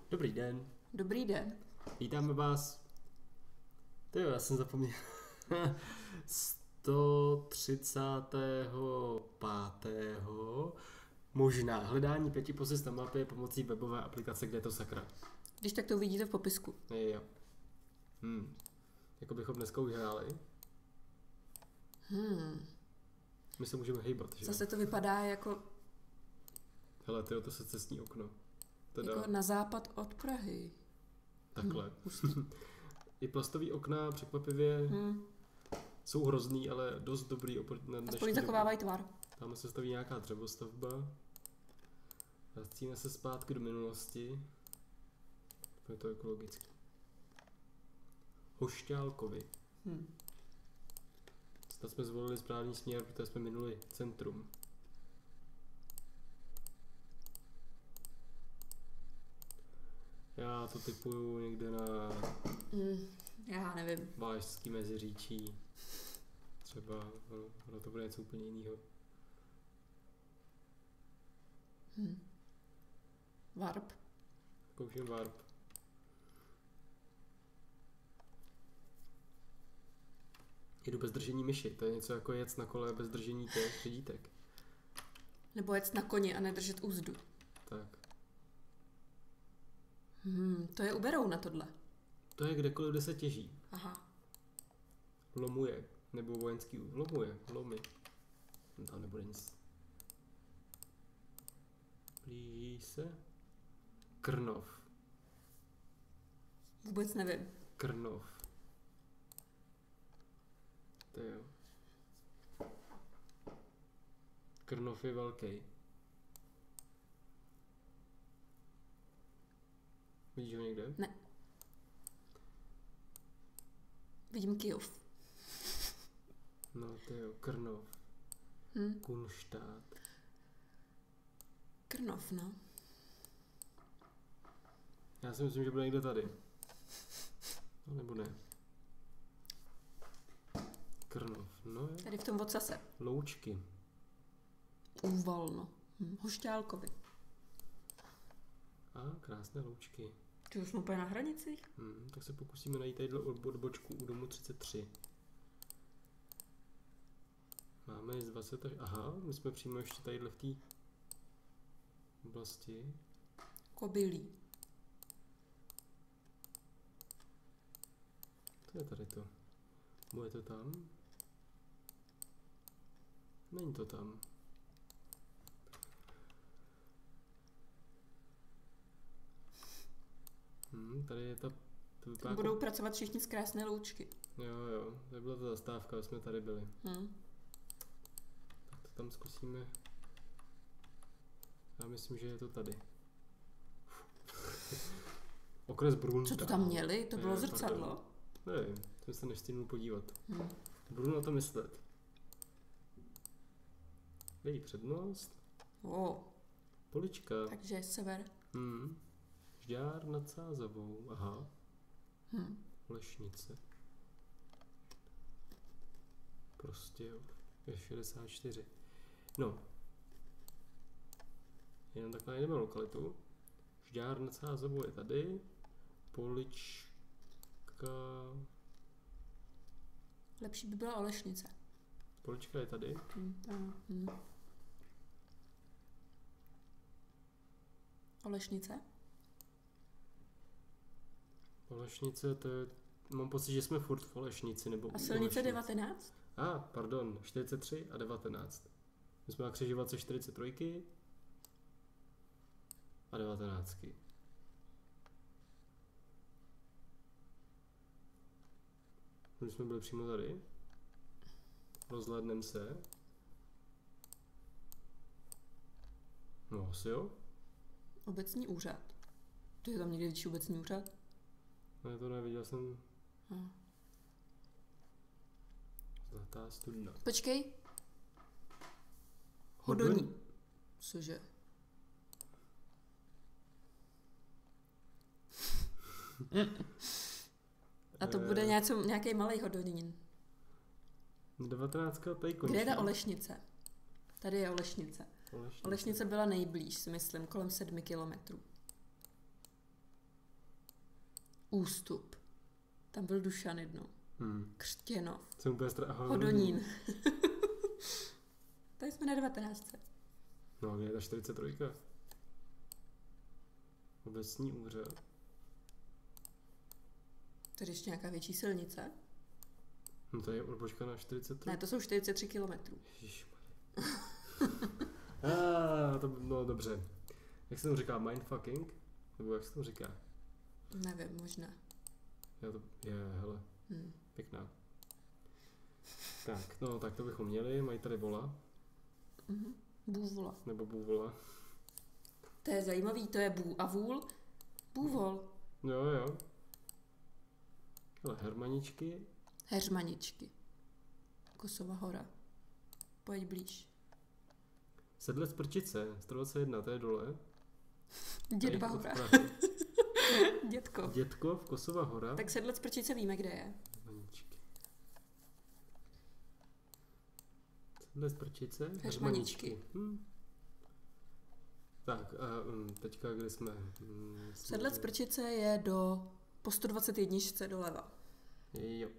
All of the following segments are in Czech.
Dobrý den, Dobrý den. vítáme vás. Tyjo, já jsem zapomněl. 135. Možná hledání 5 pozic na mapě pomocí webové aplikace, kde je to sakra. Když tak to uvidíte v popisku. Jo. Jako bychom dneska už hráli. My se můžeme hejbat, že? Zase to vypadá jako Hele, tyjo, to se cestní okno. Teda jako na západ od Prahy. takhle. I plastový okna překvapivě jsou hrozný, ale dost dobrý oproti na dnešní Aspoň dobu. zachovávají tvar. Tam se staví nějaká dřevostavba. Vracíme se zpátky do minulosti. Je to ekologicky. Hošťálkovi. Snad jsme zvolili správný směr, protože jsme minuli centrum. Já to typuju někde na Já nevím. Valašský Meziříčí. Třeba, ono to bude něco úplně jiného. Varp. Kouším Warp. Jedu bez držení myši, to je něco jako jet na kole bez držení těch řidítek. Nebo jet na koni a nedržet úzdu. Tak. To je u Berouna tohle. To je kdekoliv, kde se těží. Aha. Lomuje. Nebo vojenský lomuje. Lomy. Tam nebude nic. Blíží se. Krnov. Vůbec nevím. Krnov. To jo. Krnov je velký. Vidíš ho někde? Ne. Vidím Kyjov. No to jo, Krnov. Kunštát. Krnov, no. Já si myslím, že bude někde tady. No nebo ne. Krnov, no jo. Tady v tom odsase. Loučky. Úvalno. Hošťálkovi. A krásné loučky. Ty už jsme úplně na hranicích. Tak se pokusíme najít tadyhle odbočku u domu 33. Máme z 20 až... Aha, my jsme přímo ještě tadyhle v té oblasti. Kobylí. To je tady to. Bude to tam? Není to tam. Tady je ta... To vypadá Budou jako... pracovat všichni z krásné loučky. Jo, to byla ta zastávka, jsme tady byli. Tak to tam zkusíme. Já myslím, že je to tady. Okres Brunn. Co to tam měli? To bylo zrcadlo? Nevím, jsem se nestihnul podívat. Budu na to myslet. Její přednost. Polička. Takže sever. Žďár nad Sázavou. Aha. Lešnice. Prostě jo. Je 64. No. Jenom takhle najdeme lokalitu. Žďár nad Sázavou je tady. Polička. Lepší by byla Olešnice. Polička je tady. Olešnice? Olešnice, to je... Mám pocit, že jsme furt v Olešnici, nebo A silnice 19? Pardon, 43 a 19. My jsme na křižovatce 43 a 19. Už jsme byli přímo tady. Rozhlédneme se. No asi jo. Obecní úřad. To je tam někde větší obecní úřad? Ne, to neviděl jsem. Zlatá studna. Počkej. Hodonín. Cože? A to bude nějaký malej Hodonín. 19. tady končí. Kde je ta Olešnice? Tady je Olešnice. Olešnice byla nejblíž, si myslím, kolem 7 kilometrů. Ústup. Tam byl Dušan jednou. Hmm. Křtěnov. Jsem úplně Hodonín. Tady jsme na 19. No, kde je ta 43? Obecní úřad. Tady ještě nějaká větší silnice. No to je odbočka na 43? Ne, to jsou 43 kilometrů. No dobře. Jak se tomu říká? Mindfucking? Nebo jak se tomu říká? Nevím, možná. Hele, pěkná. Tak, no tak to bychom měli, mají tady vola. Bůvola. Nebo bůvola. To je zajímavý, to je bů a vůl. Bůvol. Jo. Hele, hermaničky. Heřmaničky. Kosova hora. Pojď blíž. Sedlec Prčice, 121, to je dole. Dědba hora. Dětko. Dětkov, Kosova hora. Tak Sedlec Prčice víme, kde je. Hermaničky. Sedlec Prčice, Heřmaničky. Tak, a teďka kde jsme? Sedlec Prčice je po 121 doleva. Jo.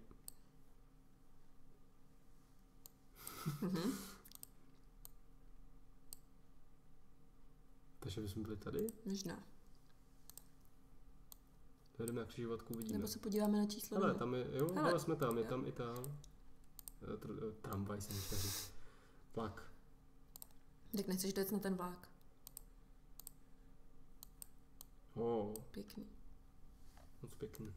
Takže bychom byli tady? Možná. Jdeme na křižovatku, vidíme. Nebo se podíváme na číslo. Hele, tam je, jo, hele, jsme tam, je tam i tam. Tramvaj jsem chtěl říct. Vlak. Tak nechceš jít na ten vlak. Pěkný. Moc pěkný.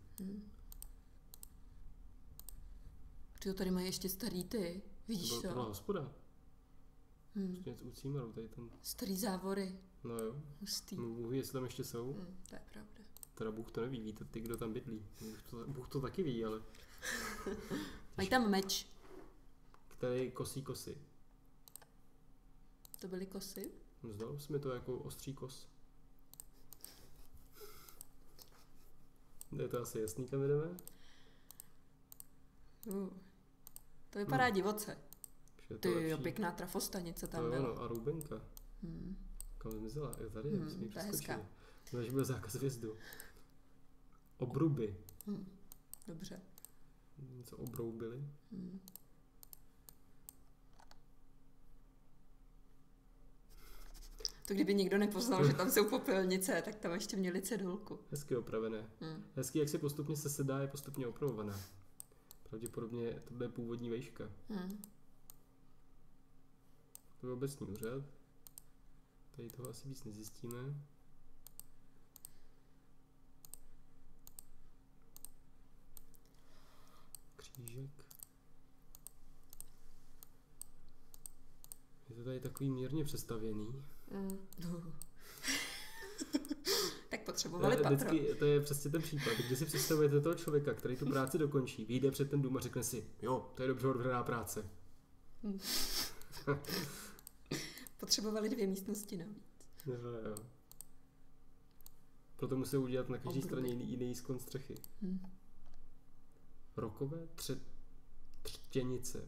Tyjo, tady mají ještě starý ty. Vidíš to? To byla hospoda. Prostě něco u Címaru, tady tam. Starý závory. No jo. Hustý. Bůh ví, jestli tam ještě jsou. To je pravda. Teda Bůh to neví, víte ty, kdo tam bydlí. Bůh to taky ví, ale... Mají tam meč. Který kosí kosy. To byly kosy? Zdalo se mi to jako ostří kos. Je to asi jasný, kam jdeme? To vypadá divoce. Ty jo, lepší. pěkná trafostanice tam byla. byla. No, a Roubenka. Kam zmizela? Je tady, jsme ji to je hezká. Takže byl zákaz vjezdu. Obruby. Dobře. Něco obroubili. To kdyby nikdo nepoznal, že tam jsou popelnice, tak tam ještě měli cedulku. Hezky opravené. Hezky, jak se postupně sesedá, je postupně opravovaná. Pravděpodobně to bude původní vejška. To je obecní úřad. Tady toho asi víc nezjistíme. Křížek. Je to tady takový mírně přestavěný. Tak potřebovali patro. Vždycky, to je přesně ten případ, kdy si představujete toho člověka, který tu práci dokončí, vyjde před ten dům a řekne si, jo, to je dobře odvedená práce. Potřebovali 2 místnosti navíc. Jo. Proto musí udělat na každé straně jiný skon střechy. Rokové třtěnice.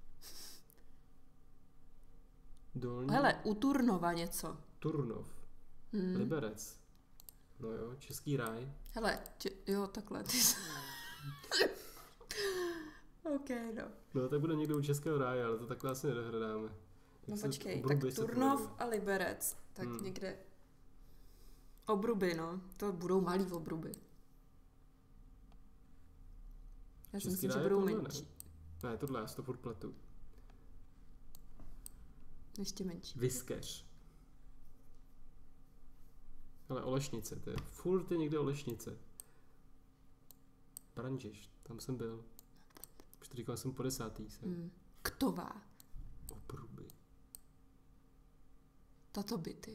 Dolní. Hele, u Turnova něco. Turnov. Liberec. No jo, Český ráj. Hele, jo, takhle. OK, no. No, tak bude někdo u Českého ráje, ale to takhle asi nedohledáme. No počkej, tak Turnov a Liberec. Tak někde. Obruby, no. To budou malý obruby. Já si myslím, že budou menší. Ne, tohle já si to furt pletu. Ještě menší. Vyskeř. Ale Olešnice, to je furt je někde Olešnice. Branžiš, tam jsem byl. Už to říkal jsem po 10. jsem. Ktová. Obruby. Tato byty.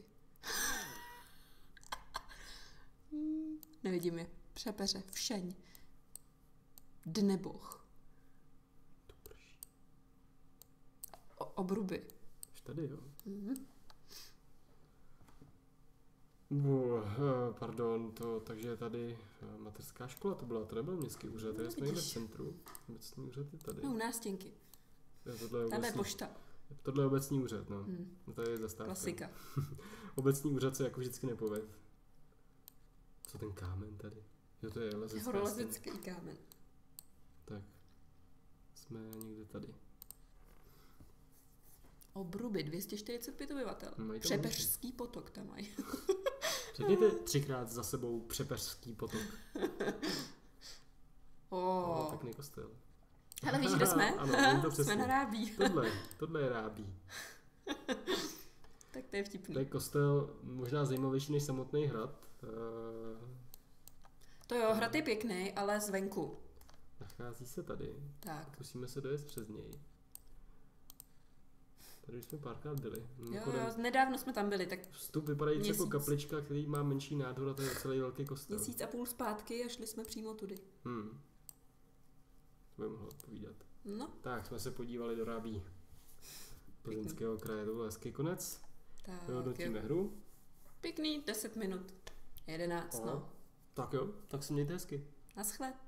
Nevidím je. Přepeře, Všeň. Dneboch. To prší. Obruby. Už tady, jo. Pardon, takže tady mateřská škola to byla, to nebyl městský úřad, tady jsme někde v centru. Obecní úřad je tady. No, nástěnky. Tohle je pošta. Tohle je obecní úřad, no. To je zastávka. Klasika. Obecní úřad se jako vždycky nepoved. Co ten kámen tady? Jo, to je lezecká horolezecký kámen. Tak. Jsme někde tady. Obruby, 245 obyvatel. Přepeřský potok tam mají. Řekněte 3krát za sebou Přepeřský potok. Pěkný kostel. Ale víš, kde jsme? Ano, to jsme na Rábí. Tohle je Rábí. Tak to je vtipný. To je kostel možná zajímavější než samotný hrad. To jo, hrad je pěkný, ale zvenku. Nachází se tady. Tak. Musíme se dojet přes něj. Tady jsme párkrát byli. Jo, nedávno jsme tam byli, tak vstup vypadají jako kaplička, který má menší nádhor a to je celý velký kostel. 1,5 měsíce zpátky a šli jsme přímo tudy. To by mohlo odpovídat. No. Tak, jsme se podívali do Rábí. Plzeňského kraje, to byl hezký konec. Vyhodnotíme hru. Pěkný, 10 minut. 11, no. Tak jo, tak se mějte hezky. Naschle.